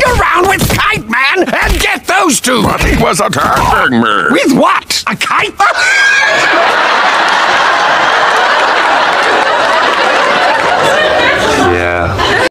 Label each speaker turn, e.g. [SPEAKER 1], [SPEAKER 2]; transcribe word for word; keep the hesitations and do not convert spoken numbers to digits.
[SPEAKER 1] around with Kite Man and get those two!
[SPEAKER 2] But he was attacking me!
[SPEAKER 1] With what? A kite?